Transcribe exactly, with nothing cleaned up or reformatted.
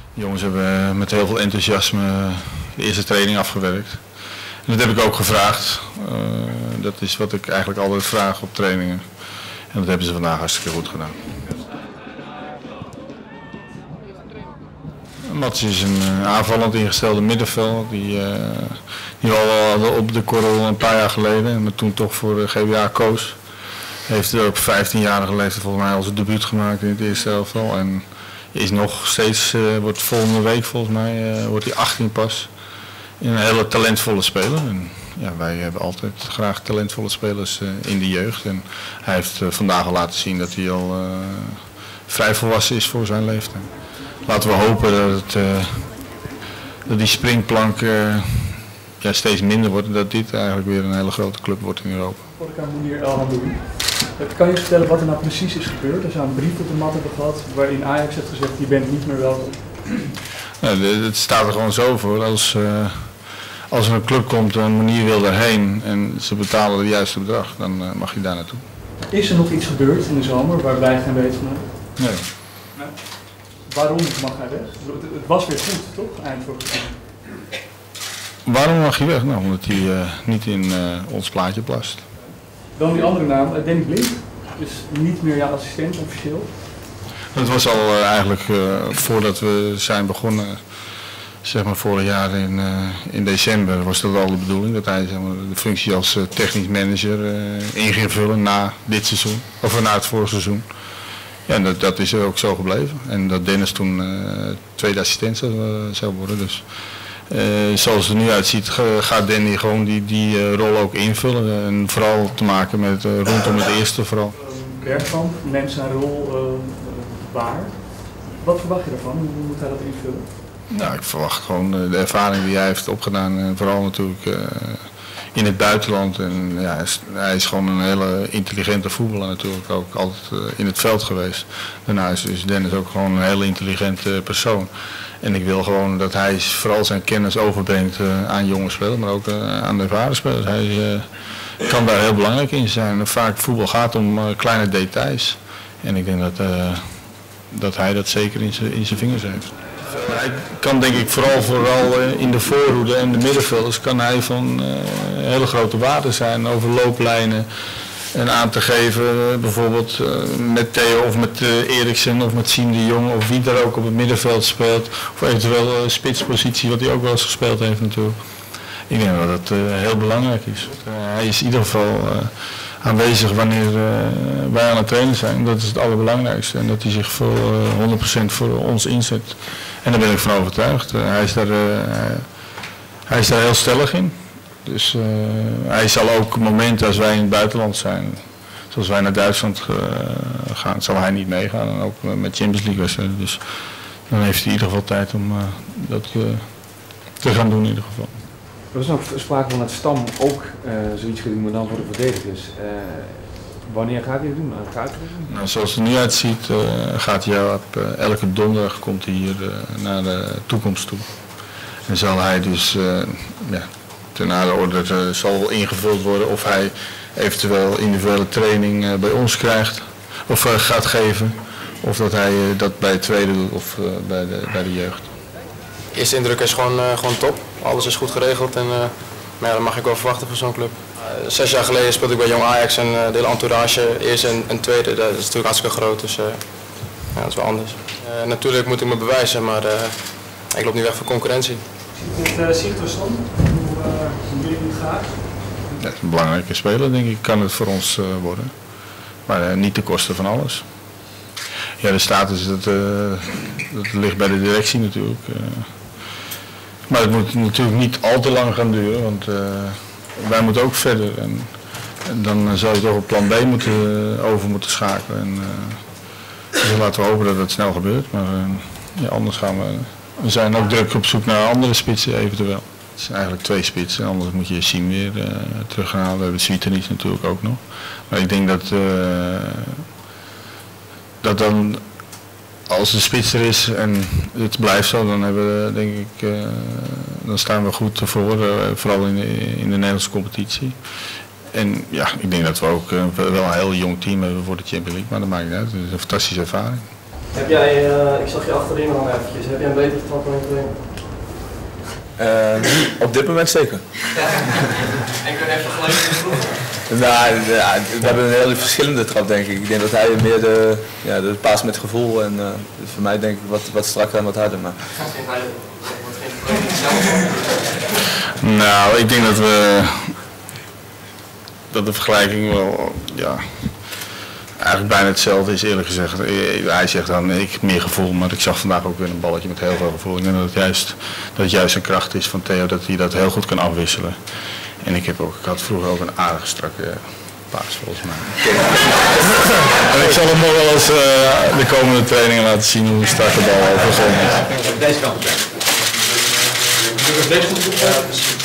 De jongens hebben met heel veel enthousiasme de eerste training afgewerkt. En dat heb ik ook gevraagd. Uh, dat is wat ik eigenlijk altijd vraag op trainingen. En dat hebben ze vandaag hartstikke goed gedaan. Mats is een aanvallend ingestelde middenveld die, uh, die we al hadden op de korrel een paar jaar geleden, maar toen toch voor de G B A koos. Heeft er op vijftienjarige leeftijd volgens mij al zijn debuut gemaakt in het eerste elftal. En is nog steeds, uh, wordt volgende week volgens mij, uh, wordt hij achttien pas. Een hele talentvolle speler. En, ja, wij hebben altijd graag talentvolle spelers uh, in de jeugd. En hij heeft uh, vandaag al laten zien dat hij al uh, vrij volwassen is voor zijn leeftijd. Laten we hopen dat, het, uh, dat die springplank uh, ja, steeds minder wordt en dat dit eigenlijk weer een hele grote club wordt in Europa. Word ik aan Mounir El Hamdoui. Kan je vertellen wat er nou precies is gebeurd? Er zou een brief op de mat hebben gehad waarin Ajax heeft gezegd je bent niet meer welkom. Nou, het staat er gewoon zo voor. Als, uh, als er een club komt en een manier wil daarheen en ze betalen het juiste bedrag, dan uh, mag je daar naartoe. Is er nog iets gebeurd in de zomer waar wij geen weten van hebben? Nee. nee. Waarom mag hij weg? Het was weer goed, toch? Eind vorig jaar. Waarom mag hij weg? Nou, omdat hij uh, niet in uh, ons plaatje past. Dan die andere naam, Danny Blind, dus niet meer jouw assistent officieel. Dat was al uh, eigenlijk uh, voordat we zijn begonnen, zeg maar vorig jaar in, uh, in december, was dat al de bedoeling dat hij zeg maar, de functie als uh, technisch manager uh, in ging vullen na dit seizoen, of na het vorige seizoen. Ja, en dat, dat is ook zo gebleven. En dat Dennis toen uh, tweede assistent zou, uh, zou worden. Dus. Uh, zoals het er nu uitziet gaat Danny gewoon die, die uh, rol ook invullen en vooral te maken met uh, rondom het eerste vooral. Bergkamp neemt zijn rol uh, waar. Wat verwacht je daarvan? Hoe moet hij dat invullen? Nou, ik verwacht gewoon uh, de ervaring die hij heeft opgedaan en vooral natuurlijk uh, in het buitenland. En, ja, hij, is, hij is gewoon een hele intelligente voetballer natuurlijk, ook altijd uh, in het veld geweest. Daarnaast is Dennis ook gewoon een hele intelligente persoon. En ik wil gewoon dat hij vooral zijn kennis overbrengt uh, aan jonge spelers, maar ook uh, aan de ervaren spelers. Hij uh, kan daar heel belangrijk in zijn. Vaak voetbal gaat om uh, kleine details. En ik denk dat, uh, dat hij dat zeker in zijn vingers heeft. Hij kan denk ik vooral, vooral uh, in de voorhoede en de middenvelders kan hij van uh, hele grote waarde zijn over looplijnen. En aan te geven, bijvoorbeeld uh, met Theo of met uh, Eriksen of met Siem de Jong of wie daar ook op het middenveld speelt. Of eventueel uh, spitspositie, wat hij ook wel eens gespeeld heeft natuurlijk. Ik denk dat dat uh, heel belangrijk is. Uh, hij is in ieder geval uh, aanwezig wanneer uh, wij aan het trainen zijn. Dat is het allerbelangrijkste. En dat hij zich voor uh, honderd procent voor ons inzet. En daar ben ik van overtuigd. Uh, hij, is daar, uh, hij is daar heel stellig in. Dus uh, hij zal ook momenten als wij in het buitenland zijn, zoals wij naar Duitsland uh, gaan, zal hij niet meegaan. En ook met Champions League wedstrijden. Dus dan heeft hij in ieder geval tijd om uh, dat uh, te gaan doen in ieder geval. Er was nog sprake van dat Stam ook uh, zoiets gaat doen, maar dan voor de verdedigers. Uh, wanneer gaat hij dat doen? Gaat hij dat doen? Nou, zoals het er nu uitziet uh, gaat hij op uh, elke donderdag komt hij hier uh, naar de toekomst toe. En zal hij dus uh, ja, ten de orde uh, zal ingevuld worden of hij eventueel individuele training uh, bij ons krijgt of uh, gaat geven. Of dat hij uh, dat bij het tweede doet of uh, bij, de, bij de jeugd. De eerste indruk is gewoon, uh, gewoon top. Alles is goed geregeld en uh, maar ja, dat mag ik wel verwachten van zo'n club. Uh, zes jaar geleden speelde ik bij Jong Ajax en uh, de hele entourage, eerste en, en tweede, dat is natuurlijk hartstikke groot. Dus uh, ja, dat is wel anders. Uh, natuurlijk moet ik me bewijzen, maar uh, ik loop niet weg voor concurrentie. Ziet het uh, Sigtorsson, hoe uh, jullie het gaat? Ja, een belangrijke speler denk ik, kan het voor ons uh, worden. Maar uh, niet ten koste van alles. Ja, de status dat, uh, dat ligt bij de directie natuurlijk. Uh, maar het moet natuurlijk niet al te lang gaan duren, want uh, wij moeten ook verder. En, en dan zou je toch op plan B moeten, uh, over moeten schakelen. En, uh, dus laten we hopen dat het snel gebeurt. Maar uh, ja, anders gaan we. We zijn ook druk op zoek naar andere spitsen eventueel. Het zijn eigenlijk twee spitsen, anders moet je Siem weer uh, terughalen. We hebben Svitanic natuurlijk ook nog. Maar ik denk dat, uh, dat dan, als de spits er is en het blijft zo, dan hebben we, denk ik, uh, dan staan we goed voor, uh, vooral in de, in de Nederlandse competitie. En ja, ik denk dat we ook uh, wel een heel jong team hebben voor de Champions League, maar dat maakt niet uit. Het is een fantastische ervaring. Heb jij, uh, ik zag je achterin al eventjes, heb jij een betere trap dan in training? Uh, op dit moment zeker. En kun je even vergelijken met vroeger? Nou, ja, we hebben een hele verschillende trap denk ik. Ik denk dat hij meer de, ja, de paas met gevoel en uh, dus voor mij denk ik wat, wat strakker en wat harder. Maar. Nou, ik denk dat we dat de vergelijking wel ja, eigenlijk bijna hetzelfde is eerlijk gezegd. Hij zegt dan ik heb meer gevoel, maar ik zag vandaag ook weer een balletje met heel veel gevoel. Ik denk dat het juist, dat het juist een kracht is van Theo dat hij dat heel goed kan afwisselen. En ik, heb ook, ik had vroeger ook een aardige strakke paas volgens mij. En ik zal hem nog wel eens uh, de komende trainingen laten zien hoe strak de bal overgooien is. Deze kant op.